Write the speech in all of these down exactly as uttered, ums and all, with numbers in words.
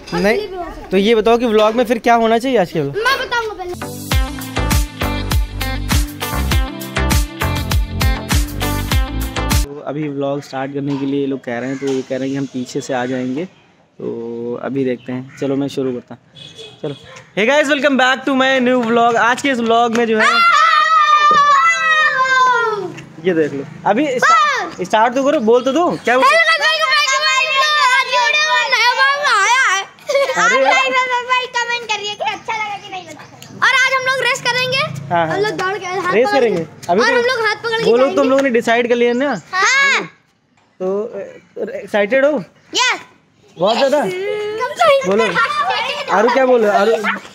नहीं तो ये बताओ कि व्लॉग में फिर क्या होना चाहिए आज के व्लॉग? मैं बताऊंगा पहले। तो अभी व्लॉग स्टार्ट करने के लिए ये लोग कह रहे हैं, तो ये कह रहे हैं कि हम पीछे से आ जाएंगे, तो अभी देखते हैं। चलो मैं शुरू करता हूँ। चलो hey guys, welcome back to my new vlog. आज के इस व्लॉग में जो है ये देख लो, अभी स्टार्ट तो करो, बोल तो दो क्या बोल। अरे कमेंट करिए कि अच्छा लगा कि नहीं लगा। और आज हम लोग रेस करेंगे। हाँ, हम लोग दौड़ के हाथ रेस करेंगे अभी। और तो हम लोग हाथ पकड़ के वो लोग तुम लोगों ने डिसाइड कर लिया ना। हाँ। तो एक्साइटेड हो? यस बहुत ज्यादा। बोलो आरू, क्या बोलो आरू?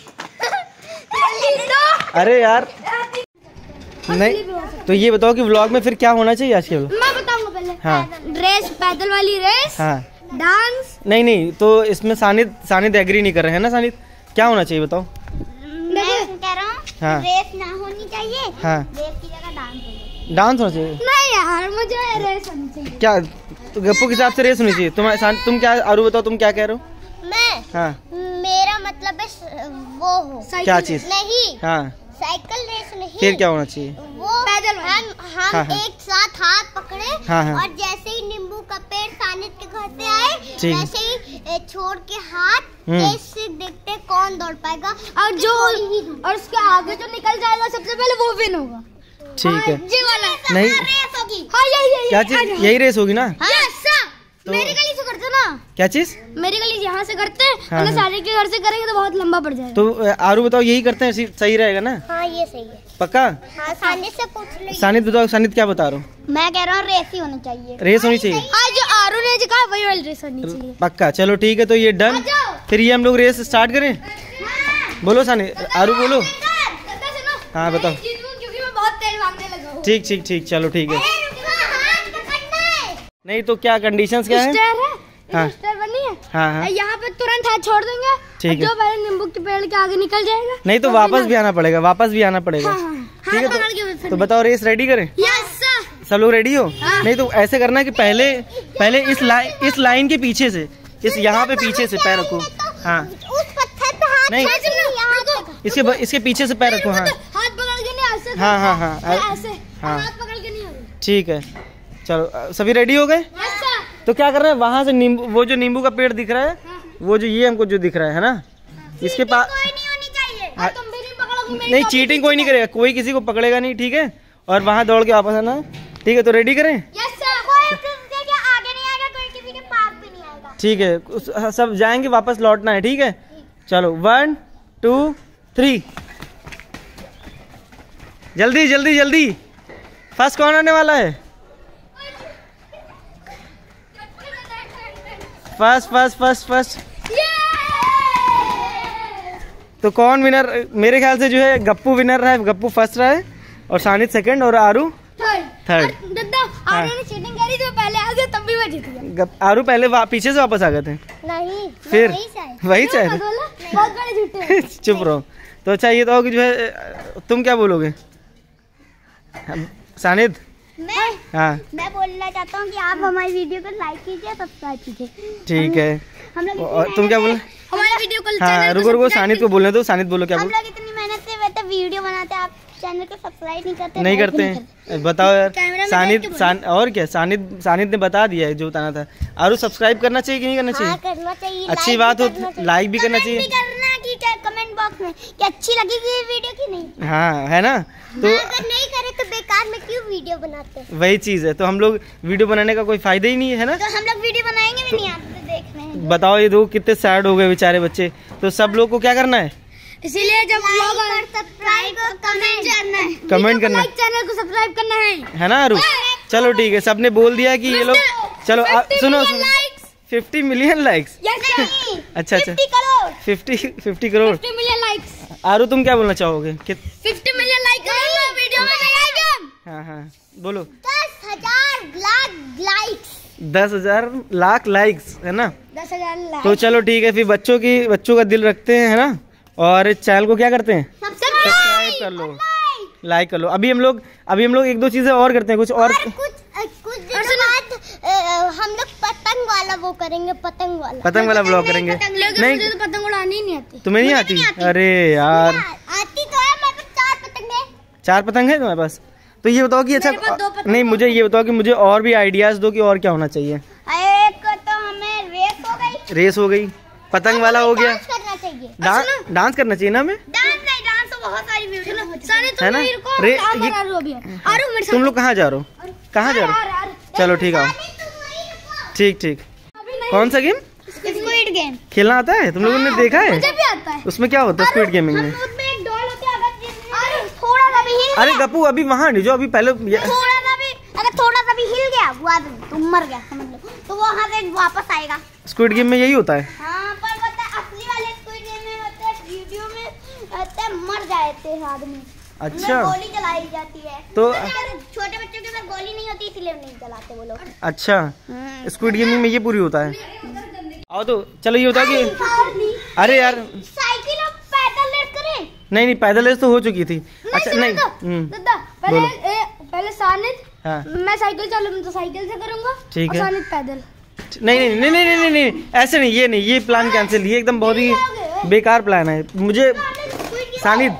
अरे यार नहीं तो ये बताओ कि व्लॉग में फिर क्या होना चाहिए आज के व्लॉग? मैं बताऊंगा पहले। हाँ। रेस, पैदल वाली रेस। हाँ। डांस। नहीं नहीं तो इसमें सानिद सानिद एग्री नहीं कर रहे हैं ना। सानिद क्या होना चाहिए बताओ? मैं कह रहा हूँ हाँ। रेस ना होनी चाहिए। हाँ। रेस की जगह डांस होनी। डांस होना चाहिए? नहीं यार, मुझे रेस होनी चाहिए। क्या तो गप्पू के हिसाब से रेस होनी चाहिए? तुम तुम क्या आरू बताओ, तुम क्या कह रहे हो? मैं हाँ। मेरा मतलब है वो हो क्या चीज? नहीं। हाँ। साइकिल रेस नहीं। फिर क्या होना चाहिए? वो पैदल हम हम हाँ, हाँ। एक साथ हाथ पकड़े। हाँ, हाँ। और जैसे ही नींबू का पेड़ सानिद के घर से आए, ठीक। वैसे ही ए, छोड़ के हाथ हम्म। ऐसे देखते कौन दौड़ पाएगा। और जो और उसके आगे जो निकल जाएगा सबसे पहले वो विन होगा। ठीक है। ये वाला नहीं। रेस होगी। हाँ यही यही क्या चीज? यही रेस होगी ना? तो मेरी गली से करते ना। क्या चीज? मेरी गली यहाँ से करते हैं। हाँ, हाँ। सारे के घर से करेंगे तो बहुत लंबा पड़ जाएगा। तो आरू बताओ, यही करते हैं, सही रहेगा ना? हाँ ये सही है। पक्का? हाँ, सानिद से पूछ लो। सानिद बताओ, सानिद क्या बता रहे हो? मैं कह रहा हूँ रेस ही होनी चाहिए। रेस होनी चाहिए? हाँ, जो आरू ने जो कहा वही वाली रेस होनी चाहिए। पक्का, चलो ठीक है, तो ये डन। फिर ये हम लोग रेस स्टार्ट करें। बोलो सानिद, आरू बोलो। हाँ बताओ। क्योंकि मैं बहुत तेज भागने लगा हूँ। ठीक ठीक ठीक, चलो ठीक है। नहीं तो क्या कंडीशंस क्या है? हाँ। बनी है। हाँ हाँ। यहाँ पे तुरंत हाथ छोड़ देंगे। ठीक है। जो पहले नींबू के पेड़ के आगे निकल जाएगा। नहीं तो वापस भी आना पड़ेगा, वापस भी आना पड़ेगा। ठीक है, तो, तो बताओ रेस रेडी करें? Yes sir. सब लोग रेडी हो? नहीं तो ऐसे करना कि पहले पहले इस लाइन इस लाइन के पीछे से, इस यहाँ पे पीछे से पैर रखो। हाँ। उस पत्थर पे हाथ नहीं, इसके इसके पीछे से पैर रखो। हाँ हाथ पकड़ के नहीं, ऐसे। हाँ हाँ हाँ ऐसे। हाँ। हाथ पकड़ के नहीं होगा। ठीक है, चलो सभी रेडी हो गए? तो क्या कर रहे हैं, वहाँ से नींबू, वो जो नींबू का पेड़ दिख रहा है, वो जो ये हमको जो दिख रहा है है ना, इसके पास नहीं होनी चाहिए। हाँ। तुम भी नहीं पकड़ोगे मेरी। नहीं, चीटिंग कोई नहीं करेगा, कोई किसी को पकड़ेगा नहीं, ठीक है? और वहाँ दौड़ के वापस आना, ठीक है? तो रेडी करें? Yes sir. कोई किसी के आगे नहीं आएगा, कोई किसी के पास भी नहीं आएगा। ठीक है, उस- सब जाएंगे, वापस लौटना है, ठीक है? चलो वन टू थ्री, जल्दी जल्दी जल्दी। फर्स्ट कौन आने वाला है? First first first first. तो कौन विनर? मेरे ख्याल से जो है गप्पू विनर रहा है, गप्पू फर्स्ट रहा है, और सानिद सेकंड, और आरू थर्ड। दादा आरू ने चीटिंग करी तो पहले आ गए, तब भी वो जीत गया। आरू पहले पीछे से वापस आ गए थे। नहीं, फिर वही शायद। वही शायद। बहुत बड़े झूठे। चुप रहो। तो अच्छा ये तो कि जो है, तुम क्या बोलोगे सानिद? मैं हाँ मैं बोलना चाहता हूँ कि आप हमारी वीडियो को लाइक कीजिए, सब्सक्राइब कीजिए। ठीक है। हम लोग और तुम क्या बोल? हमारी वीडियो को हाँ रुको रुको, सानिद को बोलने दो। सानिद बोलो क्या हम बोल? लोग इतनी मेहनत से बेटा वीडियो बनाते हैं, आप चैनल को सब्सक्राइब नहीं करते। नहीं करते हैं, बताओ यार। कैमरा में सानिद देख के सान, और क्या, सानिद सानिद ने बता दिया है जो बताना था। आरू सब्सक्राइब करना चाहिए कि नहीं करना चाहिए? हाँ, करना चाहिए। अच्छी बात हो, लाइक भी करना चाहिए। करना कि कमेंट बॉक्स में कि अच्छी लगेगी ये वीडियो की नहीं। हाँ है ना? तो हाँ, अगर नहीं करे तो बेकार में क्यों वीडियो बनाते हैं? वही चीज है, तो हम लोग वीडियो बनाने का कोई फायदा ही नहीं है ना? तो हम लोग वीडियो बनाएंगे भी नहीं, आप तो देख रहे हैं। बताओ ये दो कितने सैड हो गए बेचारे बच्चे। तो सब लोग को क्या करना है? इसीलिए जब व्लॉग और सब्सक्राइब और कमेंट करना है, कमेंट करना है, चैनल को सब्सक्राइब करना है, है ना आरू? चलो ठीक है, सबने बोल दिया कि ये लोग। चलो आ, सुनो सुनो, फिफ्टी मिलियन लाइक्स। अच्छा अच्छा, crore fifty fifty crore fifty million likes. Aaru तुम क्या बोलना चाहोगे? कि फिफ्टी मिलियन लाइक करेंगे वीडियो में आएगा। हाँ हाँ बोलो। दस हजार लाख लाइक्स। दस हजार लाख लाइक्स, है ना? दस हजार लाइक। तो चलो ठीक है, फिर बच्चों की बच्चों का दिल रखते हैं, है ना? और चैनल को क्या करते हैं? सब्सक्राइब कर लो, लाइक कर लो। अभी हम लोग अभी हम लोग एक दो चीजें और करते हैं, कुछ और, और कुछ कुछ दिनों बाद हम लोग पतंग वाला वो करेंगे, पतंग वाला पतंग वाला ब्लॉग करेंगे। पतंग लेकिन मुझे तो पतंग उड़ानी ही नहीं आती। तुम्हें नहीं आती? अरे यार आती तो है, मेरे पास चार पतंग है। चार पतंग है तुम्हारे पास? तो ये बताओ कि अच्छा नहीं, मुझे ये बताओ कि मुझे और भी आइडियाज दो कि और क्या होना चाहिए। एक तो हमें रेस हो गई, रेस हो गई, पतंग वाला हो गया, डांस करना चाहिए। डांस डांस करना चाहिए ना हमें। डांस नहीं, डांस तो बहुत सारी वीडियो में होती है है ना? रे ये तुम लोग कहाँ जा रहे हो? कहाँ जा रहे हो? चलो ठीक है, ठीक ठीक। कौन सा गेम? स्क्विड गेम खेलना आता है? तुम लोगों ने देखा है? मुझे भी आता है। उसमें क्या होता है स्क्विड गेमिंग में? उसमें एक डॉल होती है, अगर जिसमें थोड़ा सा भी हिल अरे गप्पू अभी वहाँ नहीं जो अभी पहले थोड़ा सा भी अगर थोड़ा सा भी हिल गया वो आदमी तुम मर गया समझ लो, तो वो वहाँ से वापस आएगा। स्क्विड गेम में यही होता है? हाँ, पर पता है असली वाले स्क्विड गेम में होते हैं, वीडियो में होते हैं मर जाते हैं आदमी। अच्छा, गोली चलाई जाती है तो छोटे बच्चों के पास गोली नहीं होती इसलिए नहीं चलाते वो लोग। अच्छा, स्क्विड गेमिंग में ये पूरी होता है। आओ तो चलो ये होता है कि अरे यार साइकिल और पैदल रेस करें? नहीं नहीं पैदल रेस तो हो चुकी थी। अच्छा नहीं, दादा पहले ए, पहले सानिद, हाँ मैं साइकिल चालू तो साइकिल से करूंगा, ठीक है। सानिद पैदल। नहीं नहीं नहीं नहीं नहीं नहीं ऐसे नहीं, ये नहीं, ये प्लान कैंसिल, ये एकदम बहुत ही बेकार प्लान है। मुझे सानिद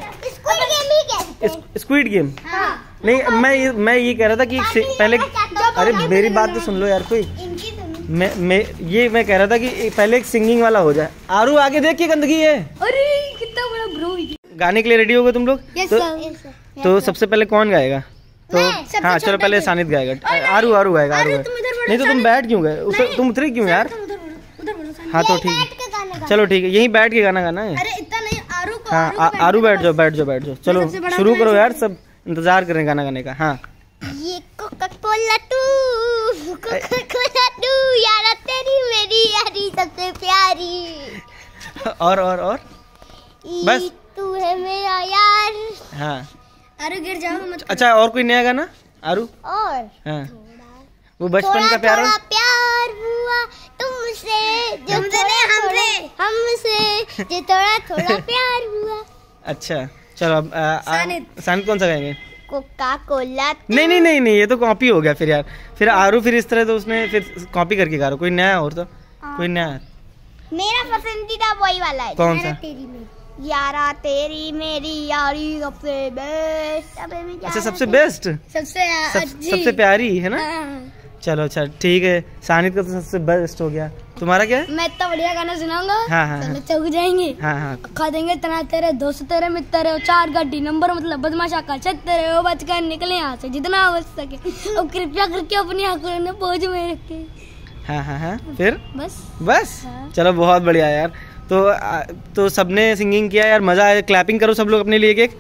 स्क्विड गेम नहीं, मैं ये मैं ये कह रहा था कि पहले, अरे मेरी बात तो सुन लो यार कोई, मैं मैं ये मैं कह रहा था कि पहले एक सिंगिंग वाला हो जाए। आरू आगे देख के गंदगी है। अरे कितना बड़ा ब्रो। गाने के लिए रेडी हो गए तुम लोग? yes, तो, sir. तो सबसे पहले कौन गाएगा? तो हाँ चलो पहले सानिद गाएगा। आरू आरू गाएगा, आरू नहीं तो तुम बैठ क्यों गए? तुम उतरे क्यों यार? हाँ तो ठीक है, चलो ठीक है, यहीं बैठ के गाना गाना है। अरे इतना नहीं, आरू को हाँ आरू बैठ जाओ बैठ जाओ बैठ जाओ। चलो शुरू करो यार, सब इंतजार करें गाना गाने का। हाँ ये कोका कोला तू, कोका कोला तू, यारा तेरी मेरी यारी सबसे प्यारी। और और और बस तू है मेरा यार। हाँ आरू गिर जाओ मत। अच्छा और कोई नया गाना आरू? और हाँ वो बचपन का प्यार थोड़ा प्यार हुआ तुमसे जो हमसे हमसे जो थोड़ा थोड़ा प्यार हुआ। अच्छा चलो अब सानिद कौन सा गाएंगे? Coca Cola. नहीं नहीं नहीं नहीं ये तो कॉपी हो गया फिर यार। फिर आरू फिर इस तरह तो उसने फिर कॉपी करके गा रहा। कोई नया और तो कोई नया। मेरा पसंदीदा वही वाला है। कौन सा? तेरी मेरी यारा तेरी मेरी यारी सबसे बेस्ट। अच्छा सबसे बेस्ट, सबसे सबसे प्यारी है ना? चलो अच्छा ठीक है, सानिद का तो सबसे बेस्ट हो गया। तुम्हारा क्या है? मैं इतना बढ़िया गाना सुनाऊंगा। हाँ हाँ चलो चौक जाएंगे। हाँ हाँ खा देंगे तना तेरे दोस्त तेरे मित्र चार गड्डी नंबर मतलब बदमाशा का छत्तर वो बच कर निकले यहाँ से जितना बच सके और कृपया करके अपनी आंखों में पहुंच में रखे। हाँ हाँ हाँ फिर बस बस हाँ। चलो बहुत बढ़िया यार। तो तो सबने सिंगिंग किया यार, मजा आया। क्लैपिंग करो सब लोग अपने लिए एक।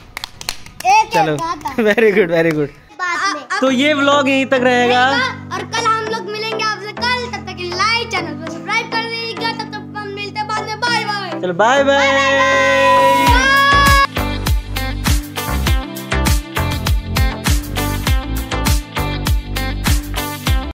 चलो वेरी गुड वेरी गुड। तो ये व्लॉग यहीं तक रहेगा और कल हम लोग मिलेंगे आपसे कल। तब तक लाइक चैनल को सब्सक्राइब कर दीजिएगा। तब तक हम मिलते हैं बाद में। Bye bye. चलो बाय बाय।